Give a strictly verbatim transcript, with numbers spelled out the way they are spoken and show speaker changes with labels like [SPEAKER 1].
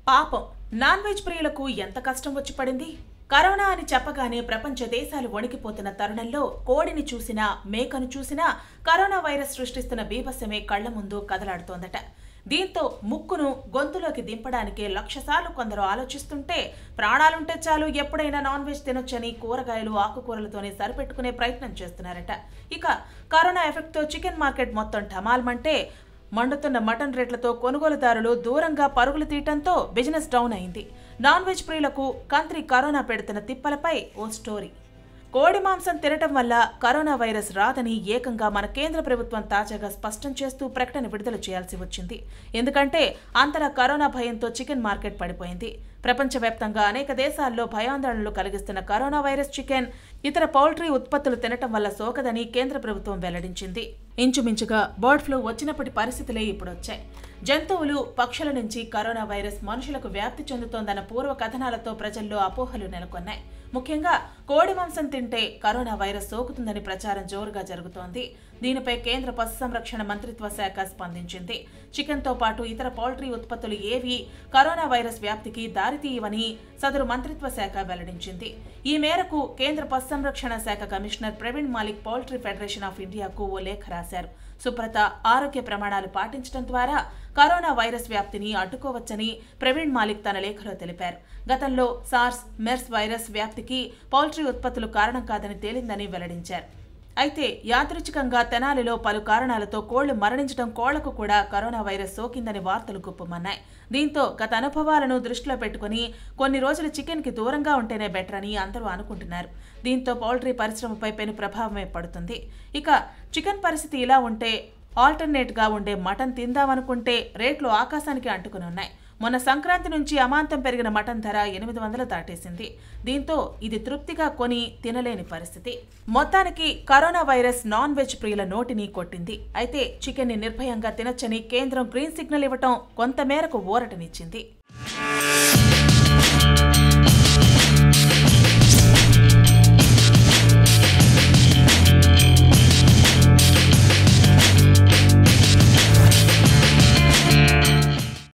[SPEAKER 1] పాపం non veg ప్రియులకు ఎంత కష్టం వచ్చి పడింది. కరోనా అని చెప్పగానే ప్రపంచ దేశాలు వణికిపోతున్న తరుణంలో కోడిని చూసినా మేకను చూసినా కరోనా వైరస్ సృష్టిస్తున్న బీభత్సమే కళ్ల ముందు కదలాడుతోందట. దీంతో ముక్కును గొంతులోకి దింపడానికే లక్షసార్లు కొందరు ఆలోచిస్తుంటే, ప్రాణాలుంటే చాలు ఎప్పుడైనా నాన్ వెజ్ తినొచ్చని కూరగాయలు ఆకుకూరలతోనే సరిపెట్టుకునే ప్రయత్నం చేస్తున్నారట. ఇక కరోనా ఎఫెక్ట్తో చికెన్ మార్కెట్ మొత్తం ఠమాల్మంటే మండుతున్న మటన్ రేట్లతో కొనుగోలుదారులు దూరంగా పరుగులు తీయటంతో బిజినెస్ డౌన్ అయింది. నాన్ వెజ్ ప్రియులకు కంత్రి కరోనా పెడుతున్న తిప్పలపై ఓ స్టోరీ. కోడి మాంసం తినటం వల్ల కరోనా వైరస్ రాదని ఏకంగా మన కేంద్ర ప్రభుత్వం తాజాగా స్పష్టం చేస్తూ ప్రకటన విడుదల చేయాల్సి వచ్చింది. ఎందుకంటే అంతలా కరోనా భయంతో చికెన్ మార్కెట్ పడిపోయింది. ప్రపంచవ్యాప్తంగా అనేక దేశాల్లో భయాందోళనలు కలిగిస్తున్న కరోనా వైరస్ చికెన్, ఇతర పౌల్ట్రీ ఉత్పత్తులు తినటం వల్ల సోకదని కేంద్ర ప్రభుత్వం వెల్లడించింది. ఇంచుమించుగా బర్డ్ ఫ్లూ వచ్చినప్పటి పరిస్థితులే ఇప్పుడొచ్చాయి. జంతువులు, పక్షుల నుంచి కరోనా వైరస్ మనుషులకు వ్యాప్తి చెందుతోందన్న పూర్వ కథనాలతో ప్రజల్లో అపోహలు నెలకొన్నాయి. ముఖ్యంగా కోడి మాంసం తింటే కరోనా వైరస్ సోకుతుందని ప్రచారం జోరుగా జరుగుతోంది. దీనిపై కేంద్ర పశు సంరక్షణ మంత్రిత్వ శాఖ స్పందించింది. చికెన్తో పాటు ఇతర పౌల్ట్రీ ఉత్పత్తులు ఏవీ కరోనా వైరస్ వ్యాప్తికి దారితీయవని సదరు మంత్రిత్వ శాఖ వెల్లడించింది. ఈ మేరకు కేంద్ర పశు సంరక్షణ శాఖ commissioner Praveen Malik poultry federation of ఇండియాకు ఓ లేఖ రాశారు. సుప్రత ఆరోగ్య ప్రమాణాలు పాటించడం ద్వారా కరోనా వైరస్ వ్యాప్తిని అడ్డుకోవచ్చని ప్రవీణ్ మాలిక్ తన లేఖలో తెలిపారు. గతంలో సార్స్, మెర్స్ వైరస్ వ్యాప్తికి పౌల్ట్రీ ఉత్పత్తులు కారణం కాదని తేలిందని వెల్లడించారు. అయితే యాదృచ్ఛికంగా తెనాలిలో పలు కారణాలతో కోళ్లు మరణించడం, కోళ్లకు కూడా కరోనా వైరస్ సోకిందని వార్తలు గుప్పమన్నాయి. దీంతో గత అనుభవాలను దృష్టిలో పెట్టుకుని కొన్ని రోజులు చికెన్ కి దూరంగా ఉంటేనే బెటర్ అని అందరూ అనుకుంటున్నారు. దీంతో పౌల్ట్రీ పరిశ్రమపై పెను ప్రభావమే పడుతుంది. ఇక చికెన్ పరిస్థితి ఇలా ఉంటే ఆల్టర్నేట్ గా ఉండే మటన్ తిందామనుకుంటే రేట్లు ఆకాశానికి అంటుకుని ఉన్నాయి. మొన్న సంక్రాంతి నుంచి అమాంతం పెరిగిన మటన్ ధర ఎనిమిది వందలు దాటేసింది. దీంతో ఇది తృప్తిగా కొని తినలేని పరిస్థితి. మొత్తానికి కరోనా వైరస్ నాన్ వెజ్ ప్రియుల నోటిని కొట్టింది. అయితే చికెన్ ని నిర్భయంగా తినొచ్చని కేంద్రం గ్రీన్ సిగ్నల్ ఇవ్వటం కొంతమేరకు ఊరటనిచ్చింది.